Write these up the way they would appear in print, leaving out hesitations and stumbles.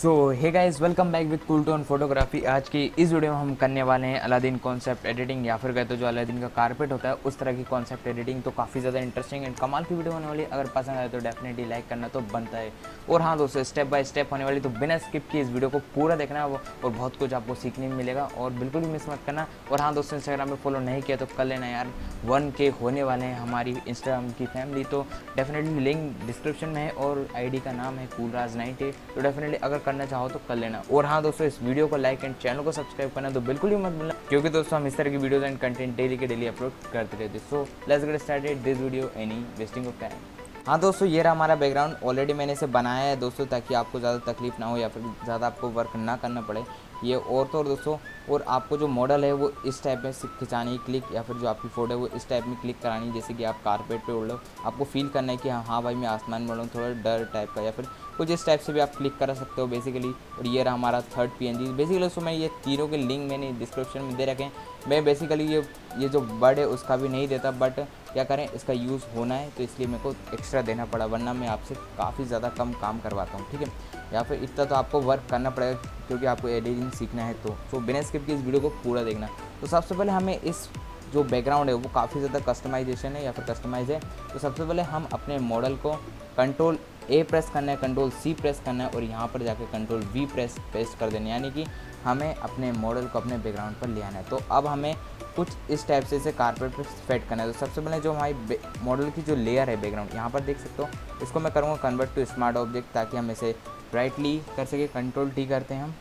So hey guys, welcome back with Cool Tone Photography. आज की इस वीडियो में हम करने वाले हैं अलादीन कॉन्सेप्ट एडिटिंग, या फिर कहते हो जो अलादीन का कारपेट होता है उस तरह की कॉन्सेप्ट एडिटिंग। तो काफ़ी ज़्यादा इंटरेस्टिंग एंड कमाल की वीडियो होने वाली है। अगर पसंद आए तो डेफिनेटली लाइक करना तो बनता है। और हाँ दोस्तों, स्टेप बाय स्टेप होने वाली, तो बिना स्किप किए इस वीडियो को पूरा देखना और बहुत कुछ आपको सीखने में मिलेगा और बिल्कुल भी मिस मत करना। और हाँ दोस्तों, इंस्टाग्राम पर फॉलो नहीं किया तो कर लेना यार। 1K होने वाले हैं हमारी इंस्टाग्राम की फैमिली, तो डेफिनेटली लिंक डिस्क्रिप्शन में है और आईडी का नाम है coolraz98। तो डेफिनेटली अगर करना चाहो तो कर लेना। और हाँ दोस्तों, इस वीडियो को लाइक एंड चैनल को सब्सक्राइब करना तो बिल्कुल ही मत भूलना, क्योंकि दोस्तों हम इस तरह की वीडियोस एंड कंटेंट डेली के डेली अपलोड करते रहते हैं। So let's get started this video any wasting of time. हाँ दोस्तों, ये रहा हमारा बैकग्राउंड। ऑलरेडी मैंने इसे बनाया है दोस्तों, ताकि आपको ज़्यादा तकलीफ ना हो या फिर ज़्यादा आपको वर्क ना करना पड़े। ये और तो और दोस्तों, और आपको जो मॉडल है वो इस टाइप में खिंचानी है क्लिक, या फिर जो आपकी फ़ोटो है वो इस टाइप में क्लिक करानी है, जैसे कि आप कारपेट पे उड़ लो। आपको फील करना है कि हाँ भाई मैं आसमान में उड़ रहा हूँ, थोड़ा डर टाइप का, या फिर कुछ इस टाइप से भी आप क्लिक कर सकते हो बेसिकली। और ये रहा हमारा थर्ड PNG बेसिकली। सो मैं ये तीनों के लिंक मैंने डिस्क्रिप्शन में दे रखे हैं। मैं बेसिकली ये जो बर्ड है उसका भी नहीं देता, बट क्या करें, इसका यूज़ होना है तो इसलिए मेरे को एक्स्ट्रा देना पड़ा, वरना मैं आपसे काफ़ी ज़्यादा कम काम करवाता हूँ, ठीक है। या फिर इतना तो आपको वर्क करना पड़ेगा क्योंकि आपको एडिटिंग सीखना है। तो बिना स्किप के इस वीडियो को पूरा देखना। तो सबसे पहले हमें इस जो बैकग्राउंड है वो काफ़ी ज़्यादा कस्टमाइजेशन है या फिर कस्टमाइज़ है। तो सबसे पहले हम अपने मॉडल को Ctrl+A प्रेस करना है, Ctrl+C प्रेस करना है और यहाँ पर जाकर Ctrl+V प्रेस पेस्ट कर देना है, यानी कि हमें अपने मॉडल को अपने बैकग्राउंड पर ले आना है। तो अब हमें कुछ इस टाइप से इसे कारपेट पर सेट करना है। तो सबसे पहले जो हमारी मॉडल की जो लेयर है बैकग्राउंड, यहाँ पर देख सकते हो, इसको मैं करूँगा कन्वर्ट टू स्मार्ट ऑब्जेक्ट, ताकि हम इसे ब्राइटली कर सके। Ctrl+T करते हैं हम,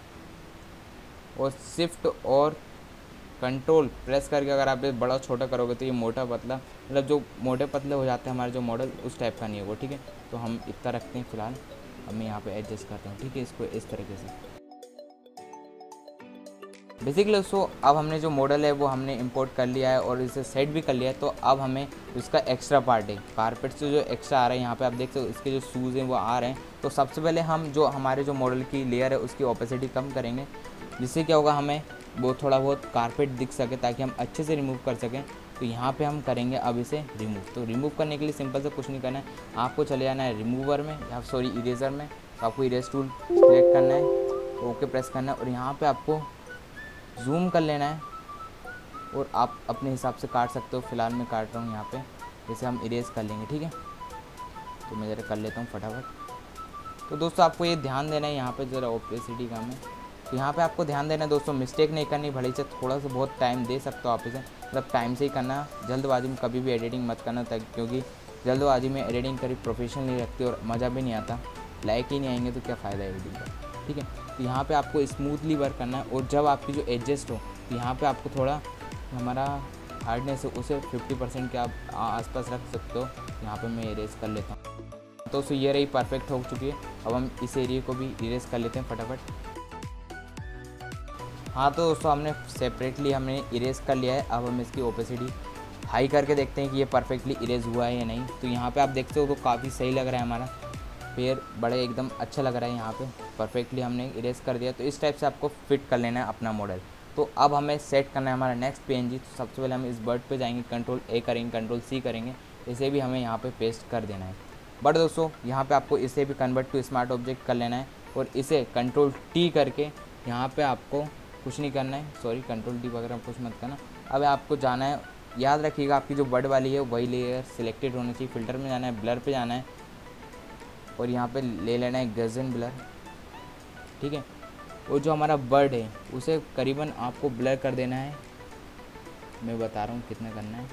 और शिफ्ट और कंट्रोल प्रेस करके अगर आप ये बड़ा छोटा करोगे तो ये मोटा पतला, मतलब जो मोटे पतले हो जाते हैं हमारे जो मॉडल, उस टाइप का नहीं होगा, ठीक है। तो हम इतना रखते हैं फ़िलहाल। अब मैं यहाँ पे एडजस्ट करता हूँ, ठीक है, इसको इस तरीके से बेसिकली। दोस्तों अब हमने जो मॉडल है वो हमने इंपोर्ट कर लिया है और इसे सेट भी कर लिया है। तो अब हमें इसका एक्स्ट्रा पार्ट है, कारपेट से जो एक्स्ट्रा आ रहा है, यहाँ पे आप देख सकते हो इसके जो शूज़ हैं वो आ रहे हैं। तो सबसे पहले हम जो हमारे जो मॉडल की लेयर है उसकी ओपेसिटी कम करेंगे, जिससे क्या होगा, हमें वो थोड़ा बहुत कारपेट दिख सके, ताकि हम अच्छे से रिमूव कर सकें। तो यहाँ पे हम करेंगे अब इसे रिमूव। तो रिमूव करने के लिए सिंपल से कुछ नहीं करना है, आपको चले जाना है रिमूवर में, या सॉरी इरेज़र में। तो आपको इरेज टूल सेलेक्ट करना है, ओके प्रेस करना है, और यहाँ पे आपको जूम कर लेना है और आप अपने हिसाब से काट सकते हो। फिलहाल मैं काट रहा हूँ यहाँ पे, जैसे हम इरेज कर लेंगे, ठीक है। तो मैं ज़रा कर लेता हूँ फटाफट। तो दोस्तों आपको ये ध्यान देना है, यहाँ पे ज़रा ओपेसिटी कम है, तो यहाँ पे आपको ध्यान देना है दोस्तों, मिस्टेक नहीं करनी, भले से थोड़ा सा बहुत टाइम दे सकते हो आप इसे, मतलब टाइम से ही करना, जल्दबाजी में कभी भी एडिटिंग मत करना, क्योंकि जल्दबाजी में एडिटिंग कभी प्रोफेशनल नहीं रखती और मज़ा भी नहीं आता, लाइक ही नहीं आएंगे तो क्या फ़ायदा एडिटिंग का, ठीक है। तो यहाँ पे आपको स्मूथली वर्क करना है, और जब आपकी जो एडजस्ट हो तो यहाँ पे आपको थोड़ा हमारा हार्डनेस है उसे 50% के आप आसपास रख सकते हो। यहाँ पे मैं इरेज कर लेता हूँ। तो ये रही परफेक्ट हो चुकी है। अब हम इस एरिया को भी इरेज कर लेते हैं फटाफट। हाँ तो दोस्तों, हमने सेपरेटली हमने इरेज कर लिया है। अब हम इसकी ओपेसिटी हाई करके देखते हैं कि ये परफेक्टली इरेज हुआ है या नहीं। तो यहाँ पे आप देखते हो तो काफ़ी सही लग रहा है, हमारा पेड़ बड़े एकदम अच्छा लग रहा है। यहाँ पे परफेक्टली हमने इरेज कर दिया। तो इस टाइप से आपको फिट कर लेना है अपना मॉडल। तो अब हमें सेट करना है हमारा नेक्स्ट PNG। तो सबसे पहले हम इस बर्ड पे जाएंगे, Ctrl+A करेंगे, Ctrl+C करेंगे, इसे भी हमें यहाँ पे पेस्ट कर देना है। बट दोस्तों यहाँ पे आपको इसे भी कन्वर्ट टू स्मार्ट ऑब्जेक्ट कर लेना है, और इसे Ctrl+T करके यहाँ पे आपको कुछ नहीं करना है, सॉरी Ctrl+D वगैरह कुछ मत करना। अब आपको जाना है, याद रखिएगा आपकी जो बर्ड वाली है वही लेयर सिलेक्टेड होनी चाहिए। फ़िल्टर में जाना है, ब्लर पे जाना है, और यहाँ पे ले लेना है गज़न ब्लर, ठीक है। और जो हमारा बर्ड है उसे करीबन आपको ब्लर कर देना है, मैं बता रहा हूँ कितना करना है।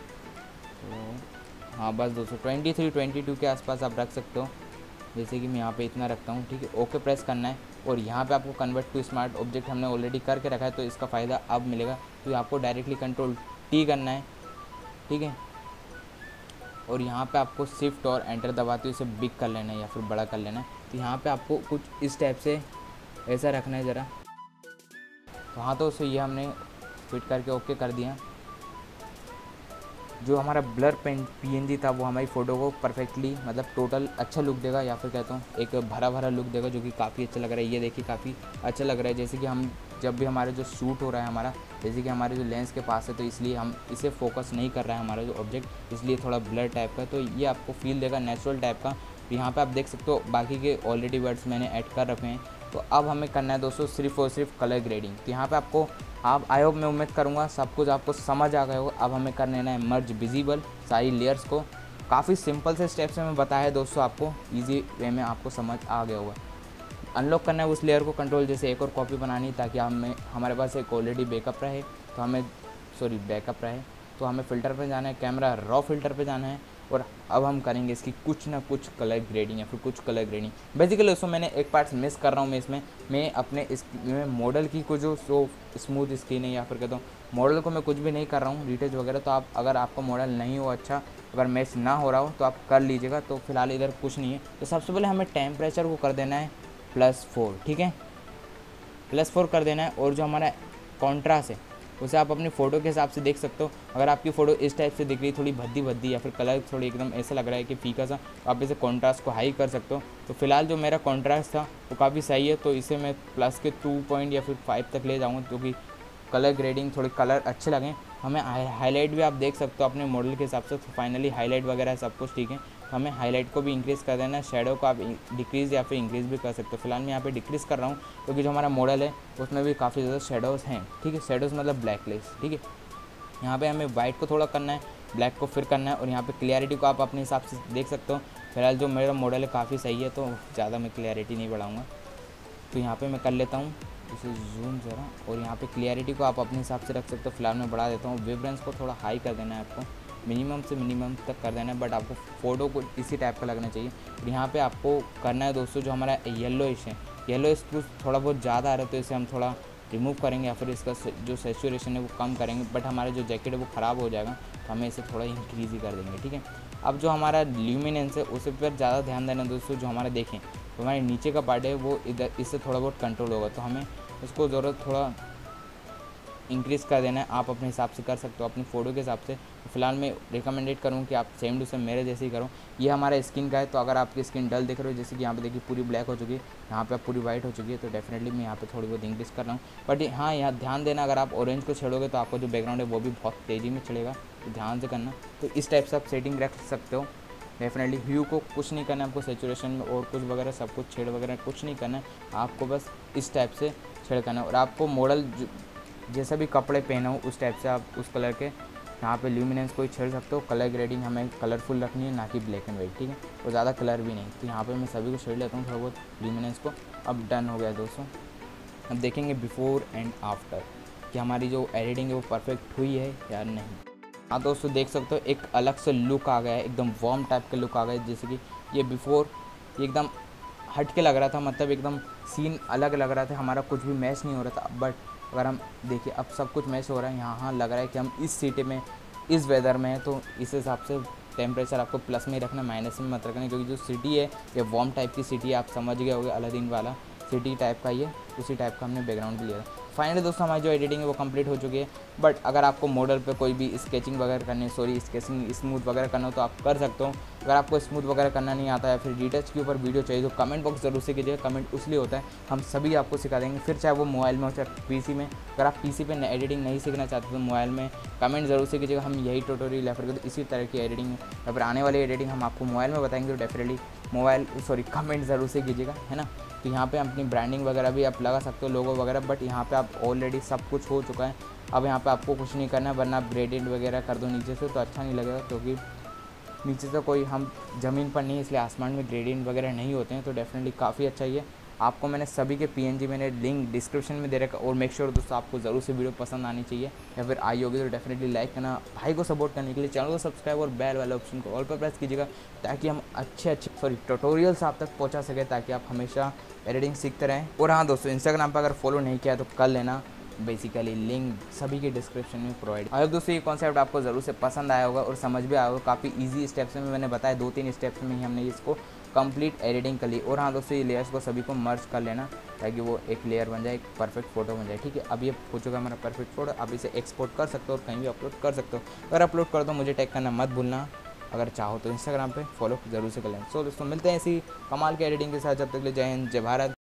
तो हाँ बस दोस्तों 23-22 के आसपास आप रख सकते हो, जैसे कि मैं यहाँ पे इतना रखता हूँ, ठीक है। ओके प्रेस करना है, और यहाँ पे आपको कन्वर्ट टू स्मार्ट ऑब्जेक्ट हमने ऑलरेडी करके रखा है, तो इसका फ़ायदा अब मिलेगा। तो आपको डायरेक्टली Ctrl+T करना है, ठीक है। और यहाँ पे आपको शिफ्ट और एंटर दबाते हुए इसे बिग कर लेना है या फिर बड़ा कर लेना है। तो यहाँ पे आपको कुछ इस टाइप से ऐसा रखना है ज़रा। तो हाँ तो ये हमने फिट करके ओके कर दिया। जो हमारा ब्लर PNG था वो हमारी फ़ोटो को परफेक्टली, मतलब टोटल अच्छा लुक देगा, या फिर कहता हूँ एक भरा भरा लुक देगा, जो कि काफ़ी अच्छा लग रहा है। ये देखिए काफ़ी अच्छा लग रहा है, जैसे कि हम जब भी हमारे जो शूट हो रहा है हमारा, जैसे कि हमारे जो लेंस के पास है, तो इसलिए हम इसे फोकस नहीं कर रहा है हमारा जो ऑब्जेक्ट, इसलिए थोड़ा ब्लर टाइप का, तो ये आपको फील देगा नेचुरल टाइप का। यहाँ पे आप देख सकते हो बाकी के ऑलरेडी वर्ड्स मैंने ऐड कर रखे हैं। तो अब हमें करना है दोस्तों सिर्फ और सिर्फ कलर ग्रेडिंग। तो यहाँ पे आपको आई होप मैं उम्मीद करूँगा सब कुछ आपको समझ आ गया होगा। अब हमें कर लेना है मर्ज विजिबल सारी लेयर्स को। काफ़ी सिंपल से स्टेप्स में बताया है दोस्तों, आपको ईजी वे में आपको समझ आ गया होगा। अनलॉक करना है उस लेयर को, कंट्रोल जैसे एक और कॉपी बनानी ताकि हमारे पास एक ऑलरेडी बैकअप रहे, तो हमें फ़िल्टर पे जाना है, कैमरा रॉ फिल्टर पे जाना है और अब हम करेंगे इसकी कुछ ना कुछ कलर ग्रेडिंग या फिर कुछ कलर ग्रेडिंग। बेसिकली दोस्तों मैंने एक पार्ट मिस कर रहा हूँ मैं अपने इसमें मॉडल की को जो स्मूथ स्किन है या फिर कहता हूँ मॉडल को मैं कुछ भी नहीं कर रहा हूँ रिटच वगैरह। तो आप अगर आपका मॉडल नहीं हो अच्छा, अगर मैच ना हो रहा हो तो आप कर लीजिएगा। तो फिलहाल इधर कुछ नहीं है। तो सबसे पहले हमें टेम्परेचर को कर देना है +4, ठीक है, +4 कर देना है। और जो हमारा कॉन्ट्रास्ट है उसे आप अपनी फ़ोटो के हिसाब से देख सकते हो। अगर आपकी फ़ोटो इस टाइप से दिख रही है, थोड़ी भद्दी या फिर कलर थोड़ी एकदम ऐसा लग रहा है कि फीका सा, तो आप इसे कॉन्ट्रास्ट को हाई कर सकते हो। तो फिलहाल जो मेरा कॉन्ट्रास्ट था वो काफ़ी सही है, तो इसे मैं प्लस के 2 पॉइंट या फिर 5 तक ले जाऊँगा, क्योंकि कलर ग्रेडिंग थोड़े कलर अच्छे लगें। हमें हाईलाइट भी आप देख सकते हो अपने मॉडल के हिसाब से। तो फाइनली हाईलाइट वगैरह सब कुछ ठीक है। तो हमें हाईलाइट को भी इंक्रीज़ कर देना है। शेडो को आप डिक्रीज़ या फिर इंक्रीज़ भी कर सकते हो। फिलहाल मैं यहाँ पे डिक्रीज़ कर रहा हूँ क्योंकि जो हमारा मॉडल है उसमें भी काफ़ी ज़्यादा शेडोज़ हैं, ठीक है। शेडोज़ मतलब ब्लैकलेस, ठीक है। यहाँ पे हमें वाइट को थोड़ा करना है, ब्लैक को फिर करना है। और यहाँ पे क्लियरिटी को आप अपने हिसाब से देख सकते हो। फिलहाल जो मेरा मॉडल है काफ़ी सही है, तो ज़्यादा मैं क्लियरिटी नहीं बढ़ाऊँगा। तो यहाँ पे मैं कर लेता हूँ इसे जूम ज़रा, और यहाँ पे क्लियरिटी को आप अपने हिसाब से रख सकते हो। फिलहाल मैं बढ़ा देता हूँ। वेवरेंस को थोड़ा हाई कर देना है आपको, मिनिमम से मिनिमम तक कर देना है, बट आपको फ़ोटो को इसी टाइप का लगना चाहिए। और यहाँ पे आपको करना है दोस्तों जो हमारा येलोइश है, येलोइश कुछ थोड़ा बहुत ज़्यादा आ रहा है, तो इसे हम थोड़ा रिमूव करेंगे या फिर इसका जो सैचुरेशन है वो कम करेंगे। बट हमारा जो जैकेट है वो ख़राब हो जाएगा, तो हमें इसे थोड़ा इंक्रीज़ ही कर देंगे, ठीक है। अब जो हमारा ल्यूमिनेंस है उस पर ज़्यादा ध्यान देना दोस्तों। जो हमारा देखें तो हमारे नीचे का पार्ट है वो इधर इससे थोड़ा बहुत कंट्रोल होगा, तो हमें उसको ज़रूरत थोड़ा इंक्रीज़ कर देना है। आप अपने हिसाब से कर सकते हो अपनी फ़ोटो के हिसाब से। तो फिलहाल मैं रिकमेंडेड करूँ कि आप सेम टू सेम मेरे जैसे ही करो। ये हमारा स्किन का है, तो अगर आपकी स्किन डल दिख रही हो, जैसे कि यहाँ पे देखिए पूरी ब्लैक हो चुकी है, यहाँ पे आप पूरी वाइट हो चुकी है, तो डेफिनेटली मैं यहाँ पे थोड़ी बहुत इंक्रीज़ कर रहा हूँ। बट हाँ, यहाँ ध्यान देना, अगर आप ऑरेंज को छेड़ोगे तो आपका जो बैकग्राउंड है वो भी बहुत तेज़ी में चढ़ेगा, तो ध्यान से करना। तो इस टाइप से आप सेटिंग रख सकते हो। डेफिनेटली ह्यू को कुछ नहीं करना है आपको, सैचुरेशन में और कुछ वगैरह सब कुछ छेड़ वगैरह कुछ नहीं करना है आपको, बस इस टाइप से छेड़ करना है। और आपको मॉडल जैसा भी कपड़े पहने हो उस टाइप से आप उस कलर के यहाँ पे ल्यूमिनेंस कोई छेड़ सकते हो। कलर ग्रेडिंग हमें कलरफुल रखनी है, ना कि ब्लैक एंड वाइट, ठीक है। और ज़्यादा कलर भी नहीं। तो यहाँ पे मैं सभी को छेड़ लेता हूँ थोड़ा बहुत ल्यूमिनेंस को। अब डन हो गया दोस्तों। अब देखेंगे बिफोर एंड आफ्टर कि हमारी जो एडिटिंग है वो परफेक्ट हुई है या नहीं। हाँ दोस्तों, देख सकते हो एक अलग से लुक आ गया है, एकदम वार्म टाइप का लुक आ गया है। जैसे कि ये बिफोर ये एकदम हट के लग रहा था, मतलब एकदम सीन अलग लग रहा था, हमारा कुछ भी मैच नहीं हो रहा था। बट अगर हम देखिए अब सब कुछ मैच हो रहा है। यहाँ लग रहा है कि हम इस सिटी में इस वेदर में हैं, तो इस हिसाब से टेम्परेचर आपको प्लस में ही रखना, माइनस में मत रखना, क्योंकि जो सिटी है ये वार्म टाइप की सिटी है। आप समझ गए होंगे अलादीन वाला सिटी टाइप का, ये उसी टाइप का हमने बैकग्राउंड भी लिया था। फाइनली दोस्तों हमारी जो एडिटिंग है वो कंप्लीट हो चुकी है। बट अगर आपको मॉडल पे कोई भी स्केचिंग वगैरह करनी स्केचिंग स्मूथ वगैरह करना हो तो आप कर सकते हो। अगर आपको स्मूथ वगैरह करना नहीं आता है, फिर डिटेल्स के ऊपर वीडियो चाहिए, तो कमेंट बॉक्स जरूर से कीजिएगा। कमेंट उसलिए होता है, हम सभी आपको सिखा देंगे, फिर चाहे वो मोबाइल में हो चाहे पीसी में। अगर आप पीसी पे एडिटिंग नहीं सीखना चाहते तो मोबाइल में कमेंट जरूर से कीजिएगा। हम यही ट्यूटोरियल या फिर इसी तरह की एडिटिंग या फिर आने वाली एडिटिंग हम आपको मोबाइल में बताएंगे, तो डेफिनेटली कमेंट ज़रूर से कीजिएगा, है ना। तो यहाँ पे अपनी ब्रांडिंग वगैरह भी आप लगा सकते हो, लोगो वगैरह। बट यहाँ पे आप ऑलरेडी सब कुछ हो चुका है। अब यहाँ पे आपको कुछ नहीं करना है, वरना आप ग्रेडियंट वगैरह कर दो नीचे से तो अच्छा नहीं लगेगा, क्योंकि नीचे से कोई हम ज़मीन पर नहीं है, इसलिए आसमान में ग्रेडियंट वगैरह नहीं होते हैं। तो डेफिनेटली काफ़ी अच्छा ही है। आपको मैंने सभी के PNG मैंने लिंक डिस्क्रिप्शन में दे रखा। और मेक श्योर दोस्तों आपको ज़रूर से वीडियो पसंद आनी चाहिए, या फिर आई होगी तो डेफिनेटली लाइक करना, भाई को सपोर्ट करने के लिए चैनल को सब्सक्राइब और बेल वाले ऑप्शन को ऑल पर प्रेस कीजिएगा, ताकि हम अच्छे ट्यूटोरियल्स आप तक पहुँचा सकें, ताकि आप हमेशा एडिटिंग सीखते रहें। और हाँ दोस्तों, इंस्टाग्राम पर अगर फॉलो नहीं किया तो कर लेना, बेसिकली लिंक सभी के डिस्क्रिप्शन में प्रोवाइड। आई होप दोस्तों ये कॉन्सेप्ट आपको ज़रूर से पसंद आया होगा और समझ भी आया होगा। काफ़ी इजी स्टेप्स में मैंने बताया, 2-3 स्टेप्स में ही हमने इसको कंप्लीट एडिटिंग कर ली। और हाँ दोस्तों, ये लेयर्स को सभी को मर्ज कर लेना, ताकि वो एक लेयर बन जाए, एक परफेक्ट फोटो बन जाए, ठीक है। अब ये हो चुका है हमारा परफेक्ट फोटो। अब इसे एक्सपोर्ट कर सकते हो और कहीं भी अपलोड कर सकते हो। अगर अपलोड कर दो मुझे टैग करना मत भूलना। अगर चाहो तो इंस्टाग्राम पे फॉलो ज़रूर से कर लेना। सो दोस्तों मिलते हैं ऐसी कमाल के एडिटिंग के साथ, जब तक ले जय हिंद, जय भारत।